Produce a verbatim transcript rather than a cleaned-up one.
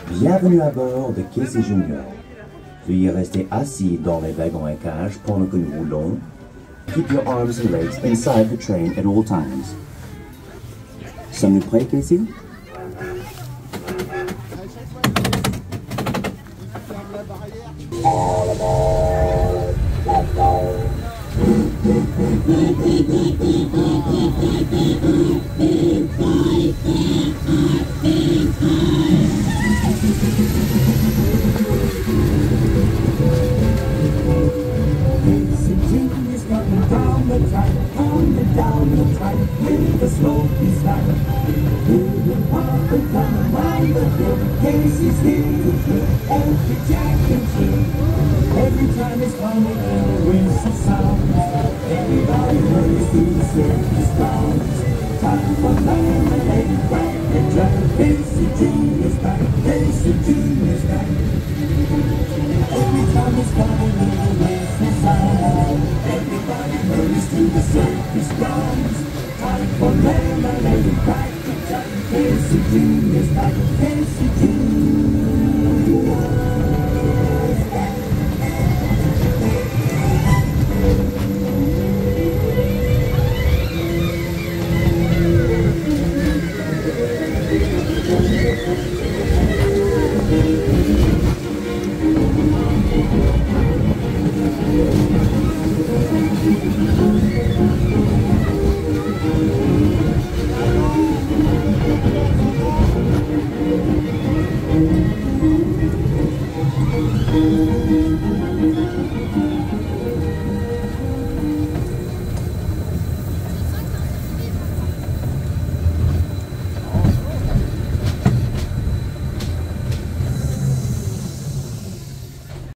Bienvenue à bord de Casey Junior Veuillez rester assis dans les wagons à cage pendant que nous roulons. Keep your arms and legs inside the train at all times. Sommes-nous prêts, Casey? All aboard! Let's go! Down the track, coming down the track, with the smoky stack. Moving up and down around the hill, Casey's here to thrill every jack and jill. Every time he's coming in a whistle sound, everybody hurries to the circus grounds. Time for lemonade and crack and jack. Casey Junior's back, Casey Junior's back. Every time he's coming in a whistle sound, everybody hurries to the circus grounds. Time for lemonade and crack and jack. Casey Junior's back, Casey Junior's back.